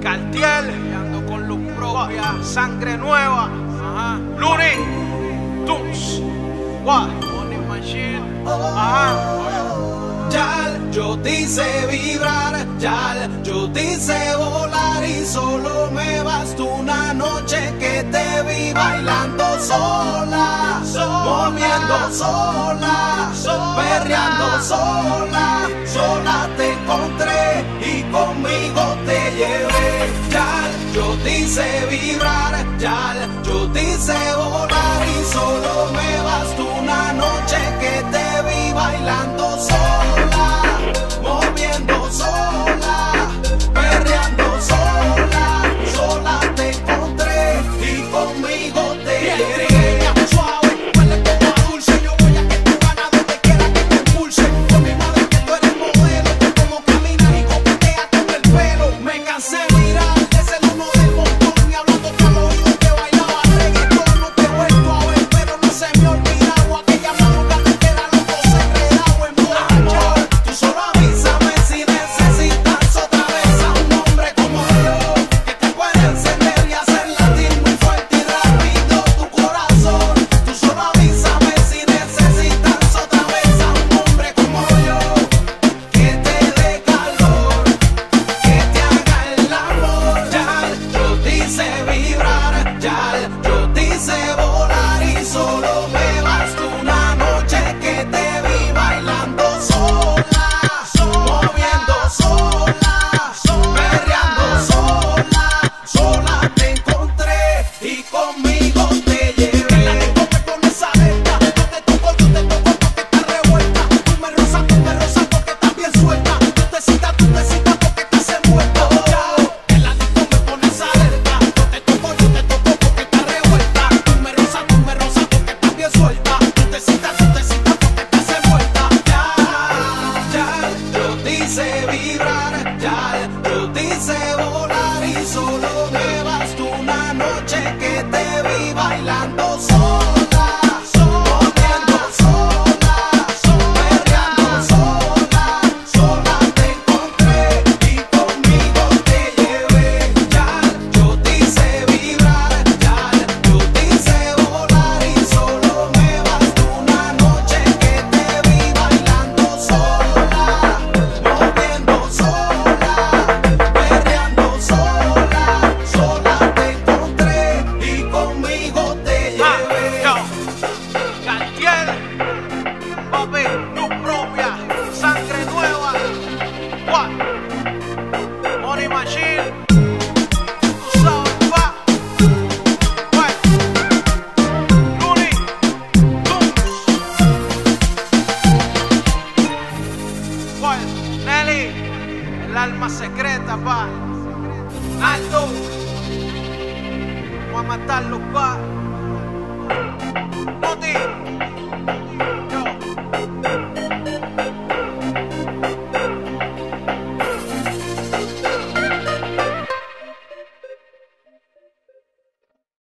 Cartier, ando con luz propia, sangre nueva. Ajá. Looney Tunes, what? Money Machine. Ajá. Yal, yo te hice vibrar, Yal, yo te hice volar y solo me bastó una noche que te vi bailando sola, moviendo sola, perreando sola, sola te encontré y conmigo te llevé. Yal, yo te hice vibrar, Yal, yo te hice volar y solo me bastó una noche que te vi bailando sola, moviendo sola, perreando sola, sola te encontré y conmigo te llevé. Suave, huele como a dulce, yo voy a que tú ganas donde quiera que te impulse. Con mi madre que tú eres modelo, de cómo caminas y coqueteas con el pelo. Me cansé de mirar, de ser uno del montón y hablando que al oído que bailaba reggaetón. No te he vuelto a ver, pero no se me ha olvidado aquella madrugada que era loco enredado en borracho. Tú solo avísame si necesitas otra vez a un hombre como yo, que te puede encender y hacer latir muy fuerte y rápido tu corazón. Tú solo avísame si necesitas otra vez a un hombre como yo, que te dé calor, que te haga el amor. Yal, yo te hice vibrar, Yal, yo te hice volar y solo me bastó una noche que te vi bailando sola, moviendo sola, perreando sola, sola te encontré y conmigo te llevé. La disco me pone esa alerta, yo te toco porque estás revuelta. Tú me rozas porque estás bien suelta. Tú te citas porque estás envuelta. En la disco me pone esa alerta, yo te toco porque estás revuelta. Tú me rozas porque estás bien suelta. Tú te citas porque estás envuelta. Yal, yo te hice vibrar, Yal, yo te hice volar y solo me bastó una noche que te vi bailando sola, moviendo sola, perreando sola, sola te encontré y conmigo te llevé. Yal, yo te hice vibrar, Yal, yo te hice volar y solo me bastó una noche que te vi bailando sola, moviendo sola, perreando sola, sola te encontré y conmigo te llevé. Yo, Cartier, papi, luz propia, sangre nueva. What? Money Machine. Tú sabes, pa. What? Looney Tunes. What? Nelly, el alma secreta, pa. Aldo, vamos a matarlo, pa. Noti.